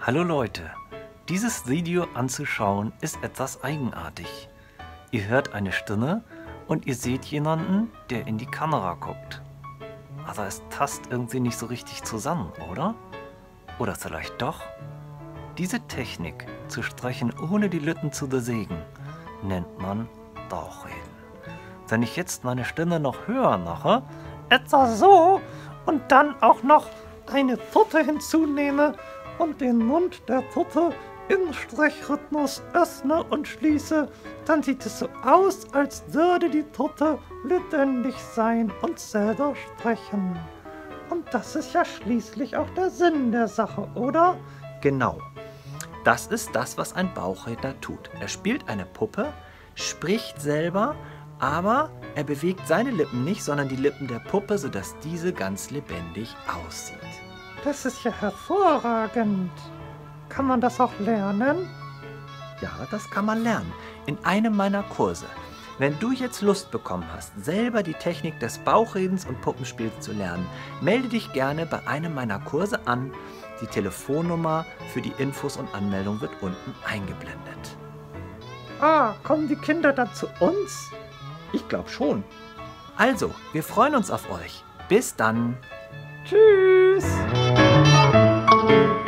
Hallo Leute, dieses Video anzuschauen ist etwas eigenartig. Ihr hört eine Stimme und ihr seht jemanden, der in die Kamera guckt. Aber es passt irgendwie nicht so richtig zusammen, oder? Oder vielleicht doch? Diese Technik, zu sprechen ohne die Lippen zu bewegen, nennt man Bauchreden. Wenn ich jetzt meine Stimme noch höher mache, etwa so, und dann auch noch eine Puppe hinzunehme und den Mund der Puppe im Sprechrhythmus öffne und schließe, dann sieht es so aus, als würde die Puppe lebendig sein und selber sprechen. Und das ist ja schließlich auch der Sinn der Sache, oder? Genau. Das ist das, was ein Bauchredner tut. Er spielt eine Puppe, spricht selber, aber er bewegt seine Lippen nicht, sondern die Lippen der Puppe, sodass diese ganz lebendig aussieht. Das ist ja hervorragend. Kann man das auch lernen? Ja, das kann man lernen. In einem meiner Kurse. Wenn du jetzt Lust bekommen hast, selber die Technik des Bauchredens und Puppenspiels zu lernen, melde dich gerne bei einem meiner Kurse an. Die Telefonnummer für die Infos und Anmeldung wird unten eingeblendet. Ah, kommen die Kinder dann zu uns? Ich glaube schon. Also, wir freuen uns auf euch. Bis dann. Tschüss.